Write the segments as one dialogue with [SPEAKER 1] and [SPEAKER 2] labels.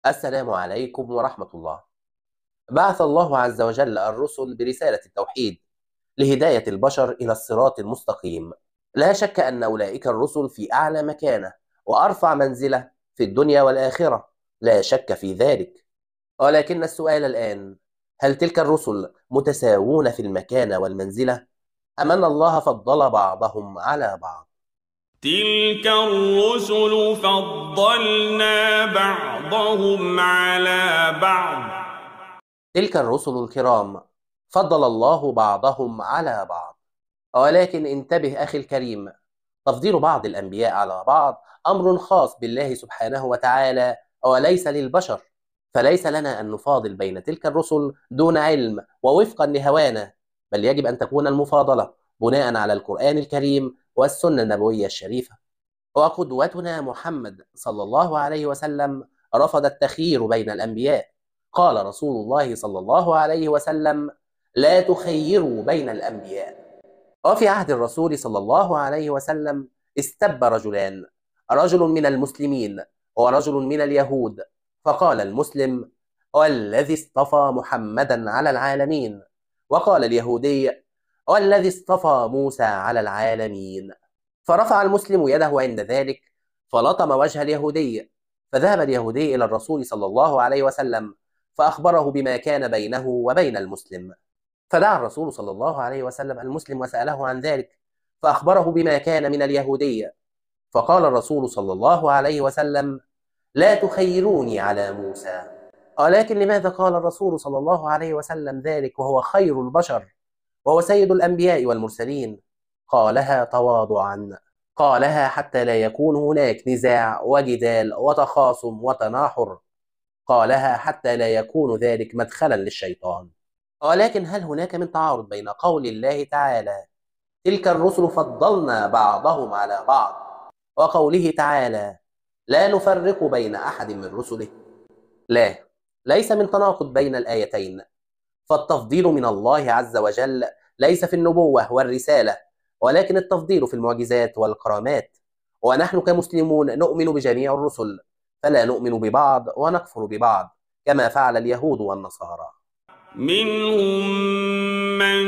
[SPEAKER 1] السلام عليكم ورحمة الله. بعث الله عز وجل الرسل برسالة التوحيد لهداية البشر إلى الصراط المستقيم. لا شك أن أولئك الرسل في أعلى مكانة وأرفع منزلة في الدنيا والآخرة، لا شك في ذلك. ولكن السؤال الآن: هل تلك الرسل متساوون في المكانة والمنزلة، أم أن الله فضل بعضهم على بعض؟
[SPEAKER 2] تلك الرسل فضلنا بعضهم على بعض.
[SPEAKER 1] تلك الرسل الكرام فضل الله بعضهم على بعض. ولكن انتبه أخي الكريم، تفضيل بعض الأنبياء على بعض أمر خاص بالله سبحانه وتعالى وليس للبشر، فليس لنا أن نفاضل بين تلك الرسل دون علم ووفقا لهوانا، بل يجب أن تكون المفاضلة بناء على القرآن الكريم والسنة النبوية الشريفة. وقدوتنا محمد صلى الله عليه وسلم رفض التخيير بين الأنبياء. قال رسول الله صلى الله عليه وسلم: لا تخيروا بين الأنبياء. وفي عهد الرسول صلى الله عليه وسلم استب رجلان، رجل من المسلمين ورجل من اليهود، فقال المسلم: والذي اصطفى محمدا على العالمين. وقال اليهودي: والذي اصطفى موسى على العالمين. فرفع المسلم يده عند ذلك فلطم وجه اليهودي، فذهب اليهودي إلى الرسول صلى الله عليه وسلم فأخبره بما كان بينه وبين المسلم. فدعا الرسول صلى الله عليه وسلم المسلم وسأله عن ذلك، فأخبره بما كان من اليهودية. فقال الرسول صلى الله عليه وسلم: لا تخيروني على موسى. ولكن لماذا قال الرسول صلى الله عليه وسلم ذلك وهو خير البشر وهو سيد الأنبياء والمرسلين؟ قالها تواضعا، قالها حتى لا يكون هناك نزاع وجدال وتخاصم وتناحر، قالها حتى لا يكون ذلك مدخلا للشيطان. ولكن هل هناك من تعارض بين قول الله تعالى: تلك الرسل فضلنا بعضهم على بعض، وقوله تعالى: لا نفرق بين أحد من رسله؟ لا، ليس من تناقض بين الآيتين، فالتفضيل من الله عز وجل ليس في النبوة والرسالة، ولكن التفضيل في المعجزات والكرامات. ونحن كمسلمون نؤمن بجميع الرسل، فلا نؤمن ببعض ونكفر ببعض كما فعل اليهود والنصارى.
[SPEAKER 2] منهم من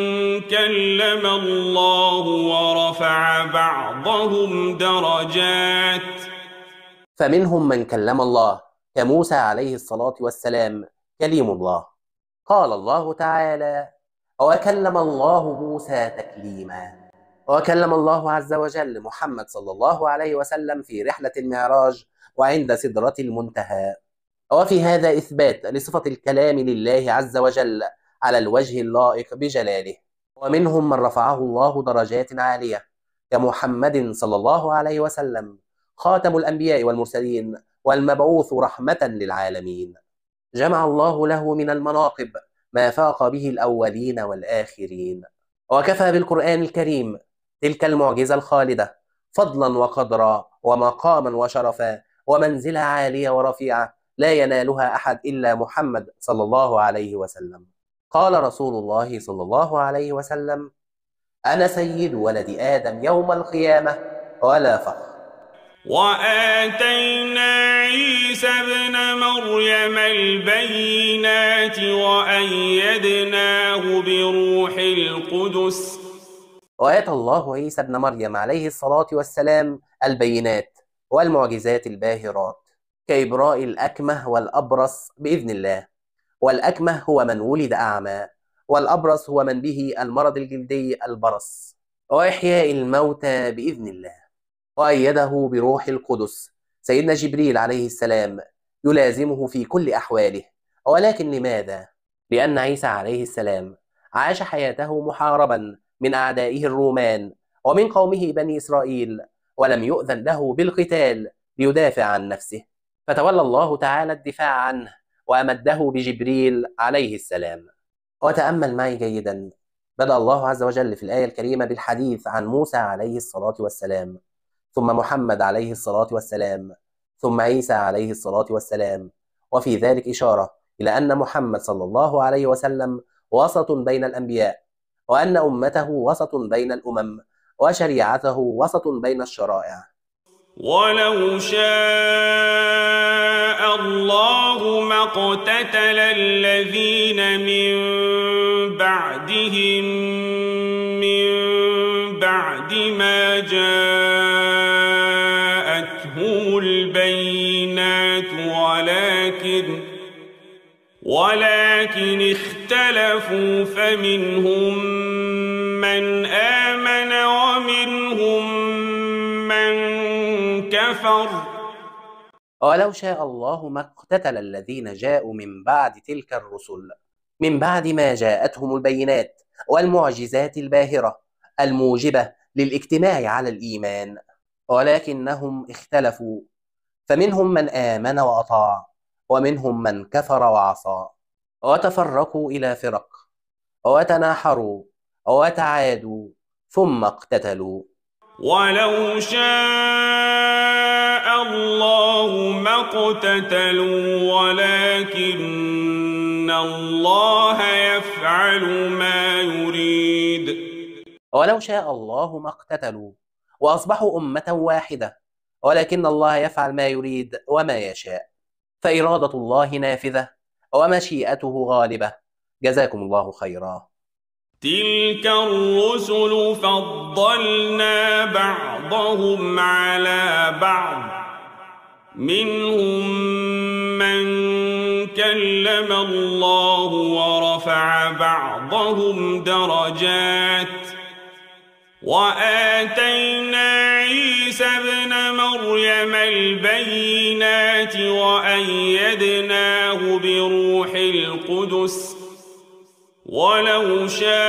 [SPEAKER 2] كلم الله ورفع بعضهم درجات.
[SPEAKER 1] فمنهم من كلم الله كموسى عليه الصلاة والسلام كليم الله. قال الله تعالى: وكلم الله موسى تكليما. وكلم الله عز وجل محمد صلى الله عليه وسلم في رحلة المعراج وعند سدرة المنتهى. وفي هذا إثبات لصفة الكلام لله عز وجل على الوجه اللائق بجلاله. ومنهم من رفعه الله درجات عالية كمحمد صلى الله عليه وسلم، خاتم الأنبياء والمرسلين والمبعوث رحمة للعالمين. جمع الله له من المناقب ما فاق به الأولين والآخرين. وكفى بالقرآن الكريم تلك المعجزة الخالدة فضلا وقدرا ومقاما وشرفا ومنزلة عالية ورفيعة لا ينالها أحد إلا محمد صلى الله عليه وسلم. قال رسول الله صلى الله عليه وسلم: أنا سيد ولد آدم يوم القيامة ولا فخر.
[SPEAKER 2] وآتينا عيسى ابن مريم البينات وأيدناه بروح القدس.
[SPEAKER 1] وآتى الله عيسى ابن مريم عليه الصلاة والسلام البينات والمعجزات الباهرات، كإبراء الأكمه والأبرص بإذن الله. والأكمه هو من ولد أعمى، والأبرص هو من به المرض الجلدي البرص، وإحياء الموتى بإذن الله. وأيده بروح القدس سيدنا جبريل عليه السلام يلازمه في كل أحواله. ولكن لماذا؟ لأن عيسى عليه السلام عاش حياته محاربا من أعدائه الرومان ومن قومه بني إسرائيل، ولم يؤذن له بالقتال ليدافع عن نفسه، فتولى الله تعالى الدفاع عنه وأمده بجبريل عليه السلام. وتأمل معي جيدا، بدأ الله عز وجل في الآية الكريمة بالحديث عن موسى عليه الصلاة والسلام، ثم محمد عليه الصلاة والسلام، ثم عيسى عليه الصلاة والسلام. وفي ذلك إشارة إلى أن محمد صلى الله عليه وسلم وسط بين الأنبياء، وأن أمته وسط بين الأمم، وشريعته وسط بين الشرائع.
[SPEAKER 2] ولو شاء الله اقتتل الذين من بعدهم من بعد ما جاءتهم البينات ولكن اختلفوا فمنهم من آمن ومنهم من كفر.
[SPEAKER 1] ولو شاء الله ما اقتتل الذين جاءوا من بعد تلك الرسل من بعد ما جاءتهم البينات والمعجزات الباهرة الموجبة للاجتماع على الإيمان، ولكنهم اختلفوا، فمنهم من آمن وأطاع ومنهم من كفر وعصى، وتفرقوا إلى فرق وتناحروا وتعادوا ثم اقتتلوا.
[SPEAKER 2] ولو شاء الله ما اقتتلوا ولكن الله يفعل ما يريد.
[SPEAKER 1] ولو شاء الله ما اقتتلوا وأصبحوا أمة واحدة، ولكن الله يفعل ما يريد وما يشاء، فإرادة الله نافذة ومشيئته غالبة. جزاكم الله خيرا.
[SPEAKER 2] تلك الرسل فضلنا بعضهم على بعض، منهم من كلم الله ورفع بعضهم درجات، وآتينا عيسى ابن مريم البينات وأيدناه بروح القدس. ولو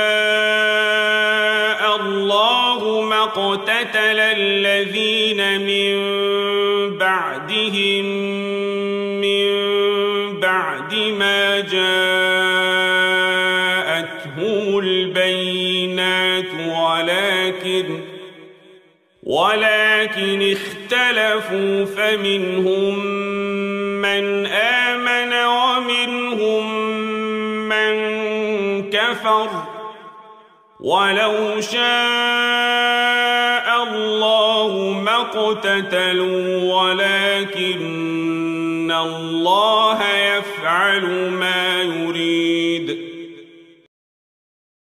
[SPEAKER 2] شاء الله ما اقتتل الذين من بعدهم من بعد ما جاءتهم البينات ولكن اختلفوا فمنهم من آمن ومنهم من كفر. ولو شاء الله ما اقتتلوا ولكن الله يفعل ما يريد.